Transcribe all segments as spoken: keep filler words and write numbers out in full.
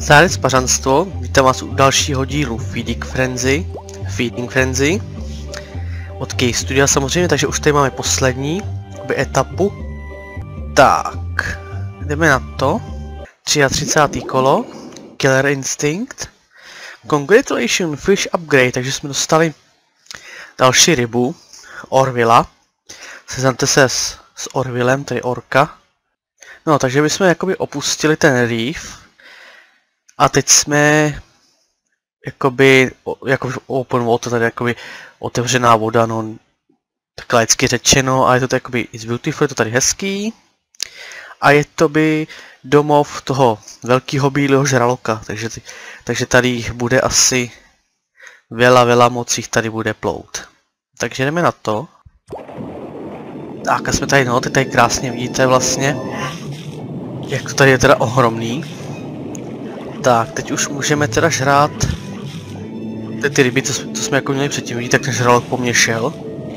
Zdárec spařanstvo, vítám vás u dalšího dílu Feeding Frenzy, Feeding Frenzy od Key Studia samozřejmě, takže už tady máme poslední etapu. Tak, jdeme na to. třicátého třetí kolo, Killer Instinct. Congratulations, Fish Upgrade, takže jsme dostali další rybu, Orvilla. Seznamte se s, s Orvillem, tedy orka. No, takže bychom jakoby opustili ten reef. A teď jsme jakoby, jakoby open water, tady jakoby otevřená voda, no takhle lidsky řečeno, a je to jakoby it's beautiful, je to tady hezký. A je to by domov toho velkého bílého žraloka, takže, takže tady jich bude asi vela, vela moc jich tady bude plout. Takže jdeme na to. Tak a jsme tady, no, teď tady krásně vidíte vlastně, jak to tady je teda ohromný. Tak, teď už můžeme teda žrát ty, ty ryby, co, co jsme jako měli předtím, vidíte, jak ten žralok po mně šel.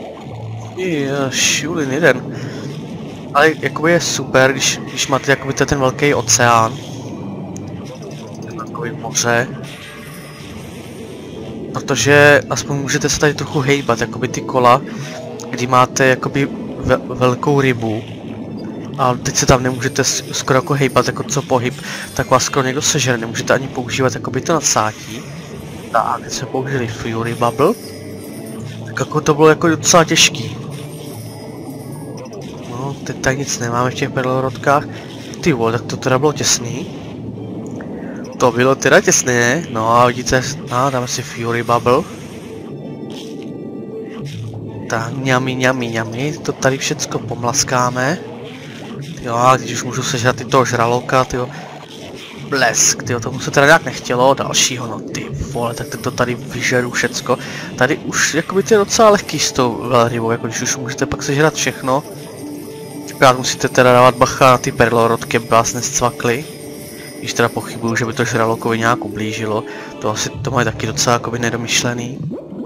Šulin jeden. Ale jakoby je super, když, když máte jakoby ten velký oceán. Takový moře. Protože aspoň můžete se tady trochu hejbat, jakoby ty kola, kdy máte jakoby ve, velkou rybu. A teď se tam nemůžete skoro jako hejbat, jako co pohyb, tak vás skoro někdo sežere, nemůžete ani používat jakoby to nadsátí. Tak, teď jsme použili Fury Bubble. Tak jako to bylo jako docela těžký. No, teď tady nic nemáme v těch perlorodkách. Ty vole, tak to teda bylo těsný. To bylo teda těsné, no a vidíte, no, dáme si Fury Bubble. Tak, ňami, ňami, ňami, to tady všecko pomlaskáme. Jo, a když už můžu sežrat i toho žraloka, tyjo. Blesk, tyjo, tomu se teda nějak nechtělo, dalšího, no ty vole, tak to tady vyžeru všecko. Tady už jakoby to je docela lehký s tou velrybou, jako když už můžete pak sežrat všechno. Akorát musíte teda dávat bacha na ty perlorodky, aby vás nescvakly. Když teda pochybuju, že by to žralokovi nějak ublížilo, to asi to mají taky docela jakoby nedomyšlený.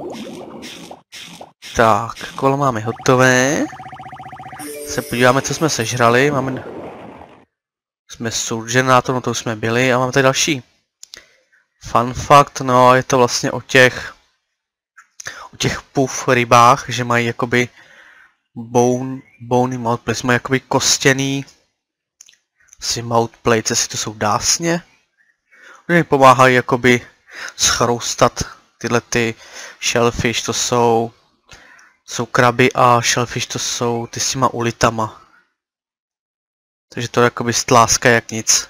Tak, kolo máme hotové. Se podíváme, co jsme sežrali, máme... Jsme surgenátor, no to už jsme byli, a máme tady další. Fun fact, no je to vlastně o těch... O těch puff rybách, že mají jakoby... Bone... Bony mouthplates, mají jakoby kostěný... Asi mouthplates, jestli to jsou dásně. Oni pomáhají jakoby... schroustat tyhle ty shellfish, to jsou... Jsou kraby a shellfish to jsou ty s těma ulitama. Takže to jakoby stláska jak nic.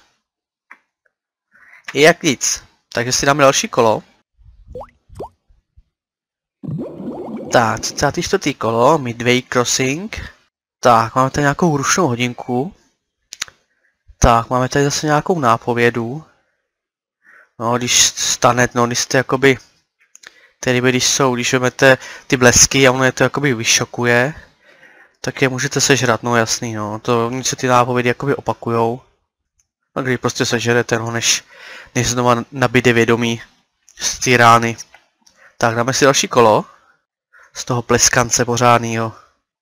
Je jak nic. Takže si dáme další kolo. Tak, třicáté čtvrté kolo, Midway Crossing. Tak, máme tady nějakou rušnou hodinku. Tak, máme tady zase nějakou nápovědu. No, když stane, no, když jste jakoby... Ty ryby, když jsou, když vezmete ty blesky a ono je to jakoby vyšokuje, tak je můžete sežrat, no jasný, no, to nic se ty nápovědy jakoby opakujou. A když prostě sežerete, no, než, než znova nabíde vědomí z té rány. Tak dáme si další kolo, z toho pleskance pořádnýho.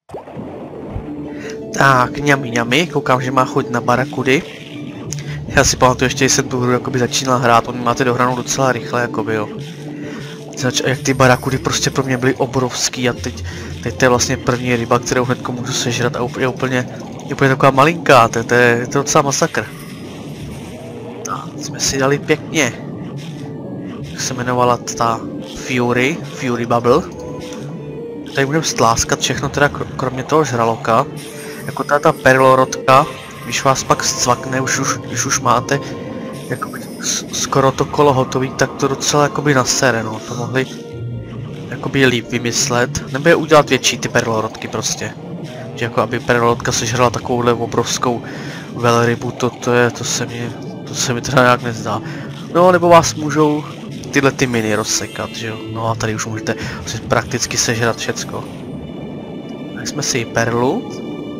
Tak, ňami ňami, koukám, že má chuť na barakudy. Já si pamatuju, ještě jsem tu hru jakoby začínal hrát, on máte dohranou docela rychle, jakoby jo. Jak ty barakudy prostě pro mě byly obrovský a teď, teď to je vlastně první ryba, kterou hnedko můžu sežrat a je úplně, je úplně taková malinká, to, to, je, to je docela masakr. Tak, jsme si dali pěkně, jak se jmenovala ta Fury, Fury Bubble. Tady budeme stláskat všechno teda kromě toho žraloka, jako ta, ta perlorodka, když vás pak zcvakne, už, už, když už máte jakoby skoro to kolo hotový, tak to docela jakoby nasere, no, to mohli jakoby líp vymyslet, nebo je udělat větší ty perlorodky prostě. Že jako aby perlorodka sežrala takovouhle obrovskou velrybu, to, to je, to se mi, to se mi teda nějak nezdá. No, nebo vás můžou tyhle ty mini rozsekat, že jo, no a tady už můžete asi prakticky sežrat všecko. Tak jsme si perlu.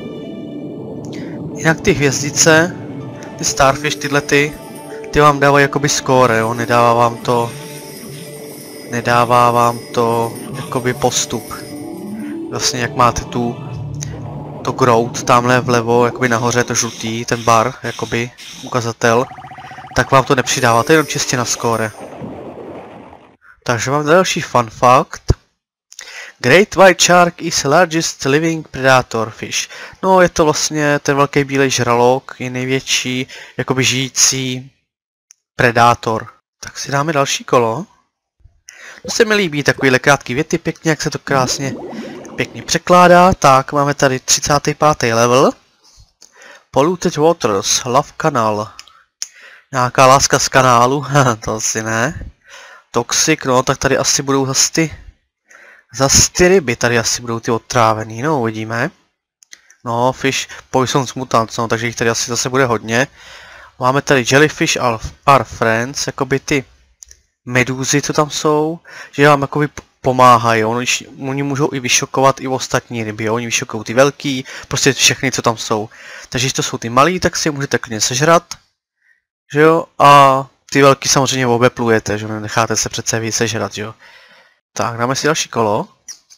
Jinak ty hvězdice, ty starfish, tyhle ty, ty vám dávají jakoby score, jo, nedává vám to, nedává vám to jakoby postup. Vlastně jak máte tu, to growth tamhle vlevo, jakoby nahoře to žlutý, ten bar, jakoby ukazatel, tak vám to nepřidává, to je jenom čistě na skóre. Takže mám další fun fact. Great White Shark is largest living predator fish. No, je to vlastně ten velký bílej žralok, je největší, jakoby žijící predátor. Tak si dáme další kolo. To se mi líbí, takovýhle krátký věty, pěkně, jak se to krásně pěkně překládá. Tak, máme tady třicátý pátý level. Polluted Waters, Love Canal. Nějaká láska z kanálu, to asi ne. Toxic, no, tak tady asi budou zase ty... Zase ty ryby, tady asi budou ty otrávený, no, uvidíme. No, Fish Poisonous Mutants, no, takže jich tady asi zase bude hodně. Máme tady Jellyfish are Friends, jakoby ty medúzy, co tam jsou, že vám jakoby pomáhají, oni, oni můžou i vyšokovat i ostatní ryby, jo? Oni vyšokují ty velký, prostě všechny, co tam jsou. Takže když to jsou ty malí, tak si je můžete klidně sežrat, že jo, a ty velký samozřejmě obeplujete, že necháte se přece víc sežrat, že jo. Tak, dáme si další kolo.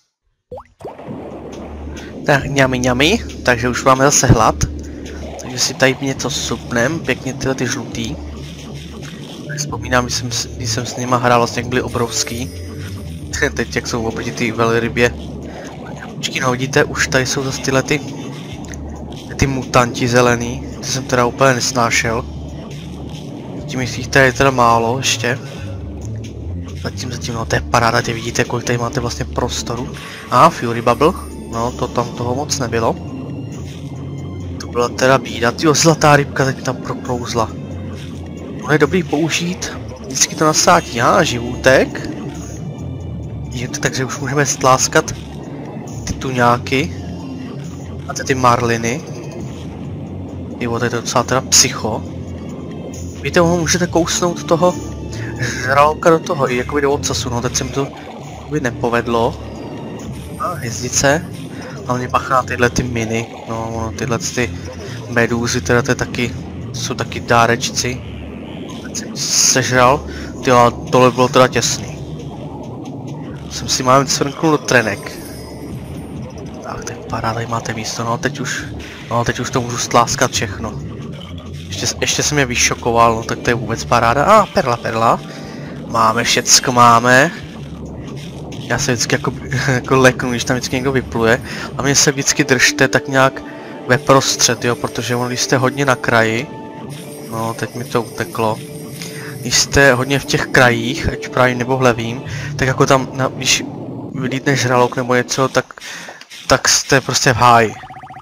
Tak, ňami ňami, takže už máme zase hlad. Takže si tady něco supnem, pěkně tyhle ty žlutý. Tak vzpomínám, když jsem, když jsem s nima hrál, vlastně jak byli obrovský. Teď jak jsou oproti ty velrybě. Počkej, no vidíte, už tady jsou zase tyhle ty, ty mutanti zelený. Ty jsem teda úplně nesnášel. Zatím jich tady je teda málo ještě. Zatím, zatím, no to je paráda, ty vidíte, kolik tady máte vlastně prostoru. A ah, Fury Bubble, no to tam toho moc nebylo. To byla teda bída, tyjo, zlatá rybka teď tam proklouzla. No je dobrý použít, vždycky to nasátí, a ah, živůtek. Živůtek, takže už můžeme stláskat ty tuňáky. A ty, ty marliny. Jo, to je to docela teda psycho. Víte, ho můžete kousnout toho žraloka do toho, i jakoby do ocasu, no teď se mi to jakoby nepovedlo. A hvězdice. Hlavně bacha na tyhle ty miny, no ono tyhle ty medúzy, teda to je taky, jsou taky dárečci. Teď jsem sežral, tyjo, tohle bylo teda těsný. Jsem si mám svrknul do trenek. Tak, to je paráda, tady máte místo, no teď už, no teď už to můžu stláskat všechno. Ještě, ještě jsem je vyšokoval, no tak to je vůbec paráda. A ah, perla, perla. Máme všecko, máme. Já se vždycky jako, jako leknu, když tam vždycky někdo vypluje. A mě se vždycky držte tak nějak ve prostřed, jo, protože on, když jste hodně na kraji, no teď mi to uteklo. Když jste hodně v těch krajích, ať právě nebo levým, tak jako tam, na, když vylítne žralok nebo něco, tak, tak jste prostě v háji.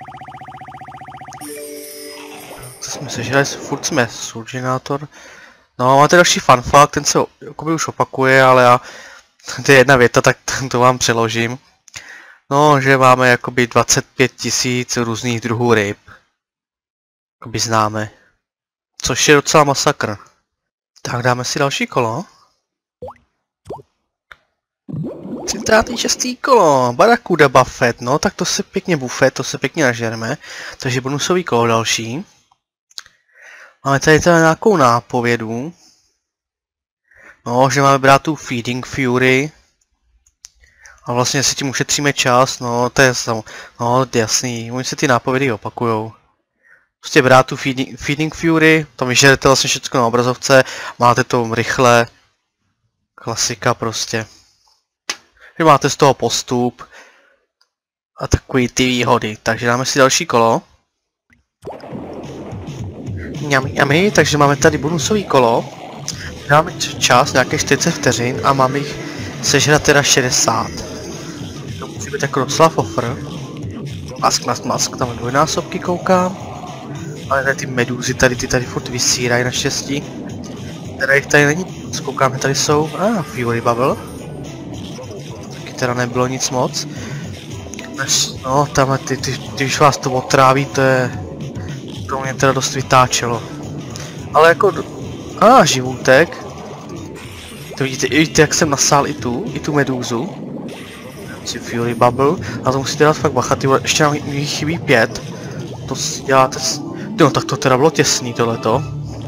Co jsme sežrali, furt jsme surginátor. No, máte další fun fact, ten se jakoby už opakuje, ale já, to je jedna věta, tak to vám přeložím. No, že máme jakoby dvacet pět tisíc různých druhů ryb. Jakoby známe. Což je docela masakr. Tak dáme si další kolo. třicátý šestý kolo, Barracuda Buffet, no tak to se pěkně buffet, to se pěkně nažereme. Takže bonusový kolo další. Máme tady teda nějakou nápovědu. No, že máme brát tu Feeding Fury. A vlastně si tím ušetříme čas, no to je samo, no jasný, oni se ty nápovědy opakujou. Prostě brát tu Feeding, feeding Fury, tam vyžerete vlastně všechno na obrazovce, máte to rychle. Klasika prostě. Že máte z toho postup. A takový ty výhody, takže dáme si další kolo. Ňami, ňami, takže máme tady bonusový kolo. Dáme čas, nějaké čtyřicet vteřin a máme jich sežrat teda šedesát. To musí být jako docela fofr. Mask, mask, mask, tam dvojnásobky koukám. Ale tady ty medúzy, tady ty tady furt vysírají naštěstí. Teda jich tady není, koukám, že tady jsou, a ah, Fury Bubble. Taky teda nebylo nic moc. No, tam ty, ty, ty, když vás to otráví, to je... To mě teda dost vytáčelo. Ale jako... A ah, živůtek. To vidíte, vidíte, jak jsem nasál i tu, i tu medúzu. Si Fury Bubble. A to musíte dát fakt bacha, ty vole, ještě nám jich chybí pět. To si děláte... No tak to teda bylo těsný tohleto.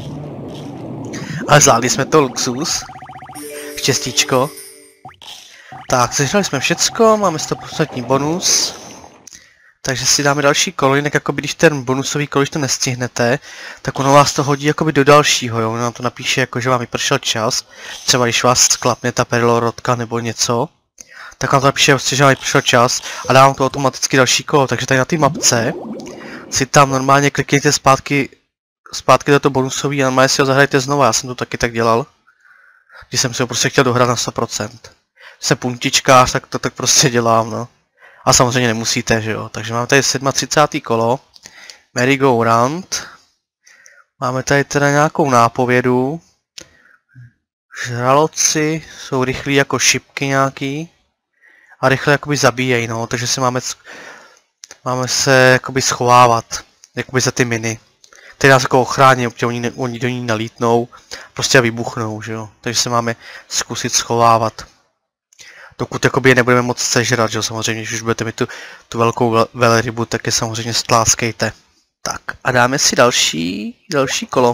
Ale zvládli jsme to luxus. Štěstíčko. Tak, sežrali jsme všecko, máme sto procent bonus. Takže si dáme další kolo, jinak jakoby když ten bonusový kolo, když to nestihnete, tak ono vás to hodí jakoby do dalšího, jo, ono nám to napíše jako, že vám vypršel čas, třeba když vás sklapne ta perlorodka nebo něco, tak vám to napíše prostě, že vám vypršel čas a dávám to automaticky další kolo, takže tady na té mapce si tam normálně klikněte zpátky, zpátky do toho bonusový a normálně si ho zahrajte znova, já jsem to taky tak dělal, když jsem si ho prostě chtěl dohrát na sto procent. Jsem puntičkář, tak to tak prostě dělám, no. A samozřejmě nemusíte, že jo. Takže máme tady třicáté sedmé kolo. Merry Go Round. Máme tady teda nějakou nápovědu. Žraloci jsou rychlí jako šipky nějaký. A rychle jakoby zabíjejí, no. Takže se máme, máme se jakoby schovávat. Jakoby za ty miny. Ty nás jako ochrání, protože oni, oni do ní nalítnou. Prostě vybuchnou, že jo. Takže se máme zkusit schovávat. Dokud jakoby je nebudeme moc sežrat, že jo, samozřejmě, když už budete mít tu, tu velkou velrybu, tak je samozřejmě stláskejte. Tak a dáme si další, další kolo.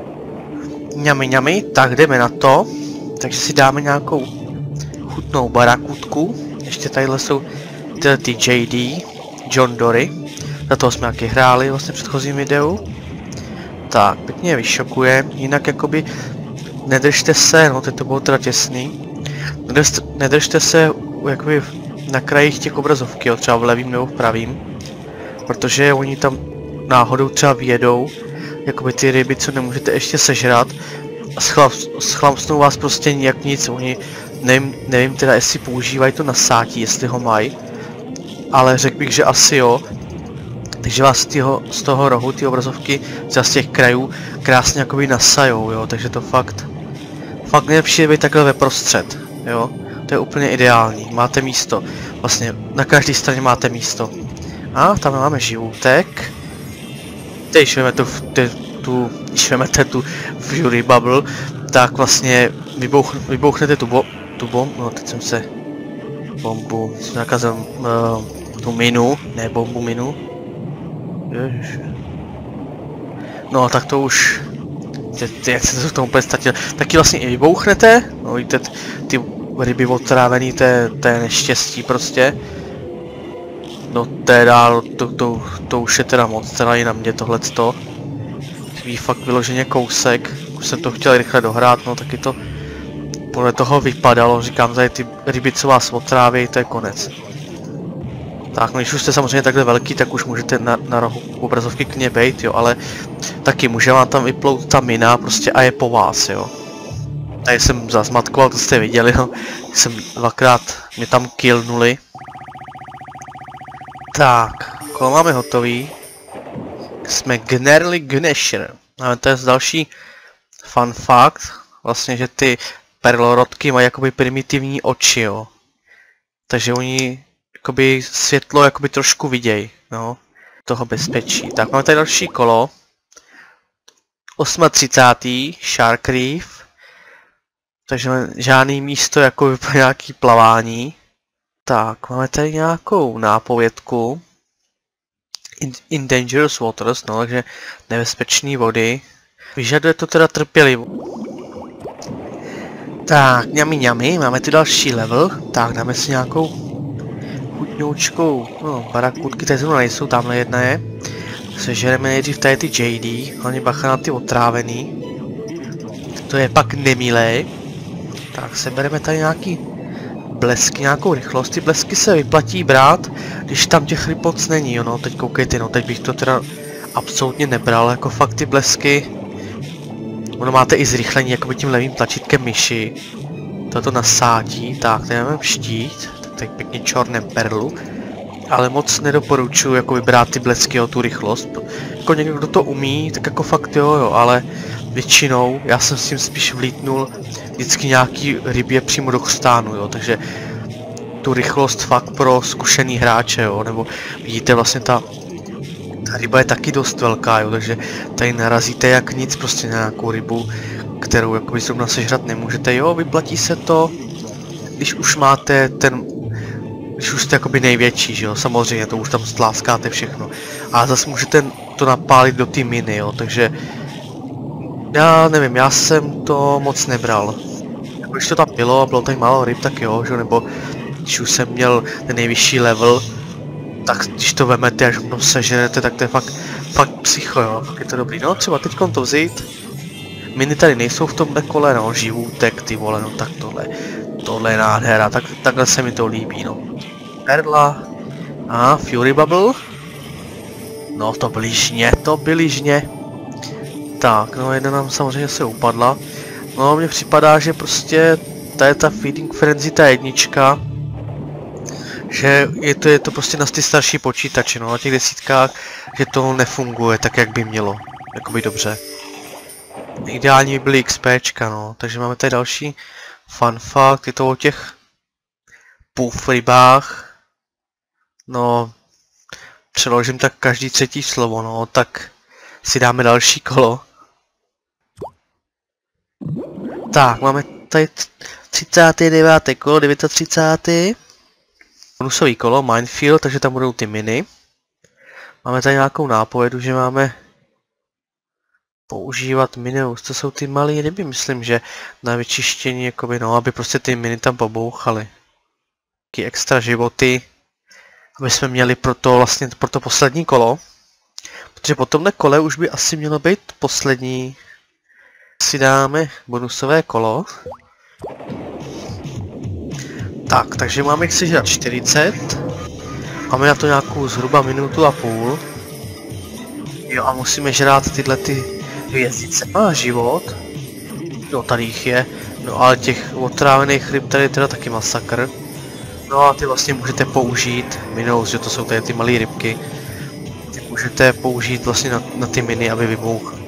Ňami ňami, tak jdeme na to. Takže si dáme nějakou chutnou barakutku. Ještě tadyhle jsou tyhle ty J D, John Dory. Za toho jsme taky hráli vlastně v předchozím videu. Tak, pěkně je vyšokuje, jinak jakoby nedržte se, no teď to bylo teda těsný. Nedržte se jakoby na krajích těch obrazovky, jo, třeba v levým nebo v pravým, protože oni tam náhodou třeba vyjedou, jakoby ty ryby, co nemůžete ještě sežrat, a schlamsnou vás prostě nijak nic, oni, nevím, nevím teda jestli používají to nasátí, jestli ho mají, ale řekl bych, že asi jo, takže vás tyho, z toho rohu, ty obrazovky, z těch krajů, krásně jakoby nasajou, jo, takže to fakt, fakt nejlepší je být takhle ve prostřed. Jo, to je úplně ideální, máte místo, vlastně na každé straně máte místo. A tam máme živůtek. Teď, když vezmete tu, tu, když vezmete tu Fury Bubble, tak vlastně vybouch, vybouchnete tu, bo, tu bombu, no teď jsem se, bombu, jsem nakazal uh, tu minu, ne bombu, minu. Ježiš. No tak to už, ty, jak se to v tom úplně ztratil, taky vlastně i vybouchnete, no víte, ty ryby otrávený, to je, to je neštěstí prostě. No teda, to, to, to už je teda moc, teda i na mě tohleto. Chybí fakt vyloženě kousek, už jsem to chtěl rychle dohrát, no taky to podle toho vypadalo, říkám tady ty ryby, co vás otráví, to je konec. Tak, no když už jste samozřejmě takhle velký, tak už můžete na, na rohu obrazovky klidně bejt, jo, ale taky může vám tam vyplout ta mina prostě a je po vás, jo. Tady jsem zazmatkoval, to jste viděli, no. Jsem dvakrát mě tam killnuli. Tak, kolo máme hotový. Jsme Gnerli Gnesher. Máme to je další fun fact, vlastně, že ty perlorodky mají jakoby primitivní oči, jo. Takže oni jakoby světlo jakoby trošku viděj, no, toho bezpečí. Tak máme tady další kolo. třicáté osmé Shark Reef. Takže žádný místo jako nějaký plavání. Tak, máme tady nějakou nápovědku. In, in dangerous waters, no, takže nebezpečné vody. Vyžaduje to teda trpělivost. Tak, ňami ňami, máme ty další level. Tak, dáme si nějakou chutňoučkou, no, barakutky, tady zrovna nejsou, tamhle jedna je. Sežereme nejdřív tady ty J D, hlavně bacha na ty otrávený. To je pak nemilé. Tak, sebereme tady nějaký blesky, nějakou rychlost. Ty blesky se vyplatí brát, když tam těch ryb moc není, jo, no, teď koukejte, no, teď bych to teda absolutně nebral, jako fakt ty blesky. Ono máte i zrychlení, jakoby tím levým tlačítkem myši. Toto nasátí, tak, tady máme štít, tak pěkně čorném perlu. Ale moc nedoporučuji jako vybrat ty blesky o tu rychlost. Jako někdo, kdo to umí, tak jako fakt jo, jo, ale většinou já jsem s tím spíš vlítnul vždycky nějaký rybě přímo do chstánu, jo, takže tu rychlost fakt pro zkušený hráče, jo, nebo vidíte vlastně ta, ta ryba je taky dost velká, jo, takže tady narazíte jak nic prostě na nějakou rybu, kterou jakoby zrovna sežrat nemůžete, jo, vyplatí se to, když už máte ten, když už jste jakoby největší, že jo, samozřejmě, to už tam stláskáte všechno, a zase můžete to napálit do té miny, jo, takže já nevím, já jsem to moc nebral. Jako když to tam bylo a bylo tady málo ryb, tak jo, že? Nebo když už jsem měl ten nejvyšší level, tak když to vemete, až to sežerete, tak to je fakt, fakt psycho, jo, fakt je to dobrý. No třeba teďkon to vzít. Miny tady nejsou v tomhle kole, no, živůtek, ty vole, no tak tohle, tohle je nádhera, tak, takhle se mi to líbí, no. Perla, a Fury Bubble. No to bližně, to bližně. Tak, no jedna nám samozřejmě se upadla. No mně připadá, že prostě ta je ta Feeding Frenzy, ta jednička, že je to, je to prostě na ty starší počítače, no na těch desítkách, že to nefunguje tak, jak by mělo, jakoby dobře. Ideální by byly XPčka, no, takže máme tady další fun fact, je to o těch puff rybách, no, přeložím tak každý třetí slovo, no, tak si dáme další kolo. Tak, máme tady třicáté deváté kolo, třicáté deváté Bonusový kolo, Minefield, takže tam budou ty miny. Máme tady nějakou nápovědu, že máme používat minus, to jsou ty malé ryby, myslím, že na vyčištění, jakoby, no, aby prostě ty miny tam pobouchaly. Taky extra životy, aby jsme měli pro to, vlastně, pro to poslední kolo. Protože po tomhle kole už by asi mělo být poslední. Si dáme bonusové kolo. Tak, takže máme jich sežrat čtyřicet. Máme na to nějakou zhruba minutu a půl. Jo, a musíme žrát tyhle ty hvězdice. Má život. Jo, tady jich je. No ale těch otrávených ryb tady je teda taky masakr. No a ty vlastně můžete použít minus, že to jsou tady ty malé rybky. Ty můžete použít vlastně na, na ty miny, aby vybouchly.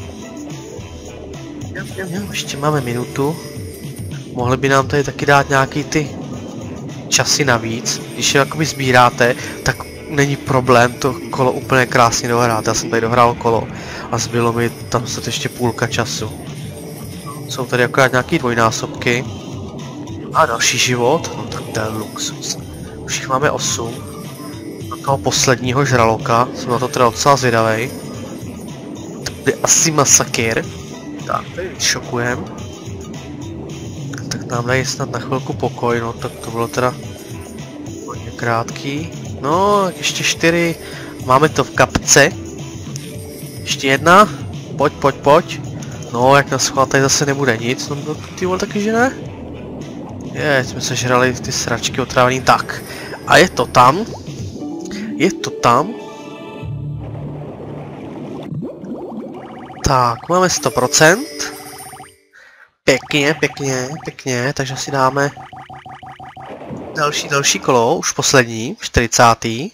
Ještě máme minutu. Mohli by nám tady taky dát nějaký ty časy navíc. Když je jakoby sbíráte, tak není problém to kolo úplně krásně dohrát. Já jsem tady dohrál kolo a zbylo mi tam snad ještě půlka času. Jsou tady akorát nějaký dvojnásobky. A další život, no tak to je luxus. Už jich máme osm. Na toho posledního žraloka, jsem na to teda docela zvědavej. To bude asi masakr. Tak, tady šokujem. Tak nám dají snad na chvilku pokoj, no tak to bylo teda hodně krátký. No, ještě čtyři, máme to v kapce. Ještě jedna, pojď, pojď, pojď. No, jak na schvál tady zase nebude nic, no ty vole taky, že ne? Je, jsme se žrali ty sračky otrávený, tak. A je to tam. Je to tam. Tak, máme sto procent. Pěkně, pěkně, pěkně, takže si dáme další, další kolo, už poslední, čtyřicátý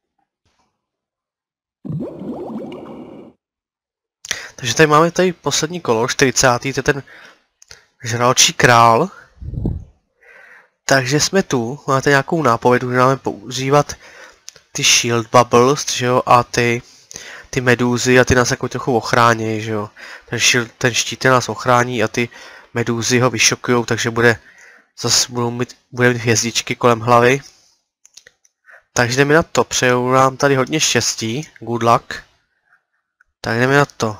Takže tady máme tady poslední kolo, čtyřicátý to je ten žraločí král. Takže jsme tu, máte nějakou nápovědu, že máme používat ty shield bubbles, že jo, a ty, ty medúzy a ty nás jako trochu ochránějí, že jo. Ten, shield, ten štít nás ochrání a ty medúzy ho vyšokujou, takže bude, zase budou mít, bude mít hvězdičky kolem hlavy. Takže jdeme na to, přeju nám tady hodně štěstí, good luck. Tak jdeme na to.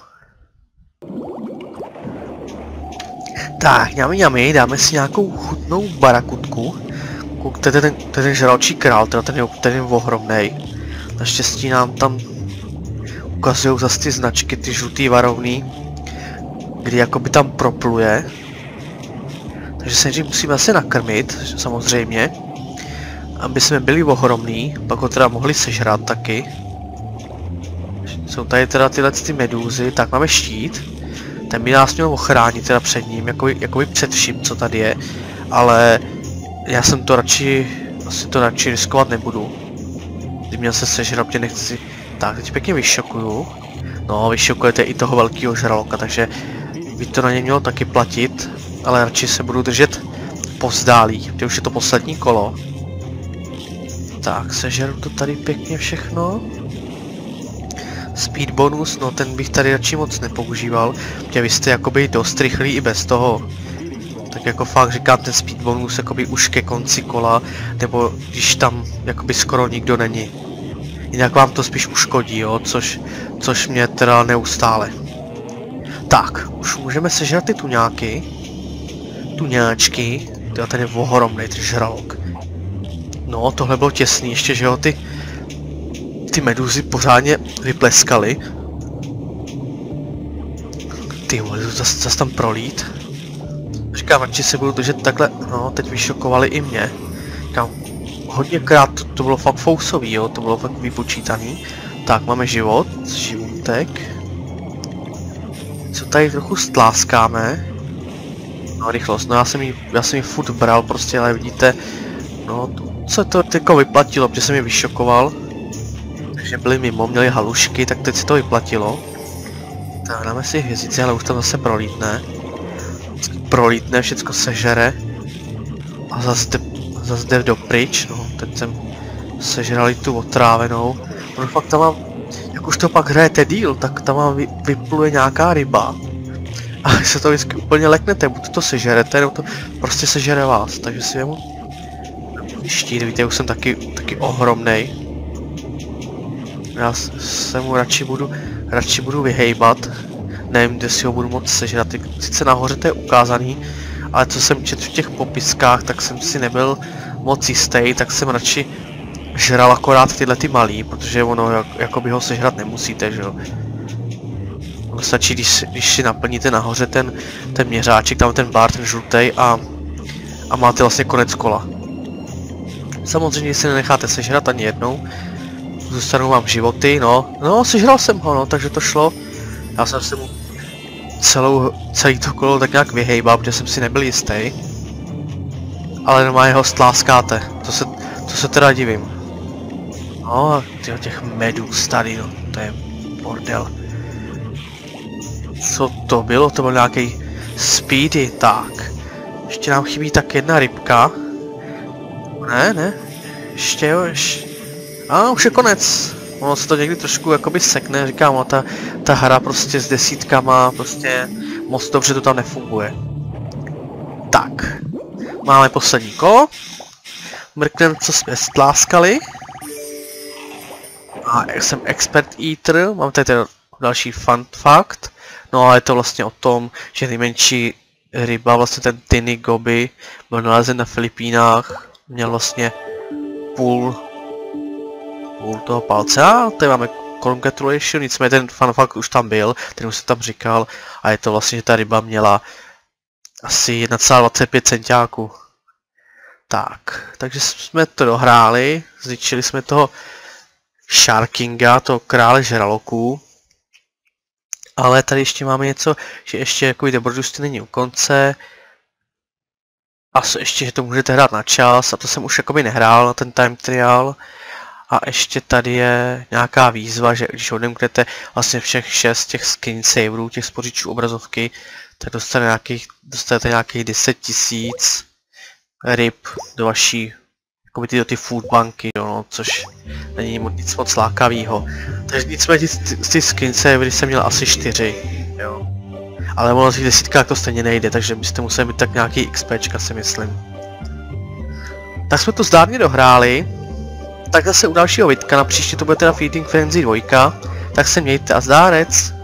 Tak, ňami ňami, dáme si nějakou chutnou barakutku. To je ten, ten žraločí král, teda ten je, ten je ohromnej. Naštěstí nám tam ukazují zase ty značky, ty žlutý varovný, kdy jakoby tam propluje. Takže se nejdřív musíme asi nakrmit, samozřejmě. Aby jsme byli ohromný, pak ho teda mohli sežrat taky. Jsou tady teda tyhle ty medúzy, tak máme štít. Ten by nás měl ochránit teda před ním, jakoby, jakoby před vším, co tady je. Ale já jsem to radši, asi to radši riskovat nebudu. Když měl se sežrat, tě nechci. Tak, teď pěkně vyšokuju. No, vyšokujete i toho velkého žraloka, takže by to na něj mělo taky platit. Ale radši se budu držet povzdálí, protože už je to poslední kolo. Tak, sežeru to tady pěkně všechno. Speed bonus, no ten bych tady radši moc nepoužíval, protože vy jste jakoby dost rychlí i bez toho. Tak jako fakt říkám ten speed bonus jakoby už ke konci kola, nebo když tam jakoby skoro nikdo není. Jinak vám to spíš uškodí, jo, což, což mě teda neustále. Tak, už můžeme sežrat ty tuňáky. Tuňáčky, teda ten je ohromnej, ten žralok. No, tohle bylo těsný, ještě že jo, ty ty meduzy pořádně vypleskaly. Ty vole, zase zas tam prolít. Říkám, radši se budu držet takhle, no, teď vyšokovali i mě. Říkám, hodněkrát to, to bylo fakt fousový, jo, to bylo fakt vypočítaný. Tak, máme život, životek. Co tady trochu stláskáme. No, rychlost, no já jsem jí, já jsem jí furt bral prostě, ale vidíte, no, co to teďko vyplatilo, protože jsem je vyšokoval. Takže byli mimo, měli halušky, tak teď se to vyplatilo. Tak dáme si hvězdici, ale už tam zase prolítne. Prolítne, všecko sežere. A zase jde, zase jde dopryč, no, teď jsem sežrali tu otrávenou. No fakt tam mám, jak už to pak hrajete díl, tak tam vám vy, vypluje nějaká ryba. A vy se to vždycky úplně leknete, buď to sežerete, nebo to prostě sežere vás, takže si vemu štít, víte, už jsem taky, taky ohromnej. Já se mu radši budu, radši budu vyhejbat, nevím, kde si ho budu moc sežrat, sice nahoře to je ukázaný, ale co jsem četl v těch popiskách, tak jsem si nebyl moc jistý, tak jsem radši žral akorát tyhle ty malý, protože ono, jak, jako by ho sežrat nemusíte, že jo. Ono stačí, když, když si naplníte nahoře ten, ten měřáček, tam ten bar, ten žlutej a, a máte vlastně konec kola. Samozřejmě, když si nenecháte sežrat ani jednou, zůstanou vám životy, no, no, sežral jsem ho, no, takže to šlo. Já jsem se mu celou, celý to kolo tak nějak vyhejbal, protože jsem si nebyl jistý. Ale normálně ho stláskáte, to se, to se teda divím. No, tyho těch medus tady, no, to je bordel. Co to bylo? To byl nějaký speedy, tak. Ještě nám chybí tak jedna rybka. Ne, ne. Ještě jo, ještě. A už je konec. Ono se to někdy trošku jakoby sekne, říkám, no, ta, ta hra prostě s desítkama, prostě moc dobře to tam nefunguje. Tak. Máme poslední kolo. Mrknem, co jsme stláskali. A jsem expert eater, mám tady ten další fun fact. No a je to vlastně o tom, že nejmenší ryba, vlastně ten tiny goby, byl nalezen na Filipínách, měl vlastně půl, půl toho palce. A tady máme congratulation, nicméně ten fun fact už tam byl, ten už jsem tam říkal, a je to vlastně, že ta ryba měla asi jedna celá dvacet pět centiáků. Tak, takže jsme to dohráli, zničili jsme toho Sharkinga, toho krále žraloků. Ale tady ještě máme něco, že ještě jako dobrodružství není u konce. A ještě, že to můžete hrát na čas, a to jsem už jakoby nehrál na ten time trial. A ještě tady je nějaká výzva, že když odemknete vlastně všech šest těch screensaverů, těch spořičů obrazovky, tak dostane nějakých, dostanete nějakých deset tisíc ryb do vaší, jakoby ty do ty food banky, no, což není nic moc lákavýho. Takže nicméně z ty screensavery jsem měl asi čtyři, jo. Ale ono z těch desítkách to stejně nejde, takže byste museli mít tak nějaký XPčka, si myslím. Tak jsme to zdárně dohráli. Tak zase u dalšího videa, na příště to bude teda Feeding Frenzy dva, tak se mějte a zdárec!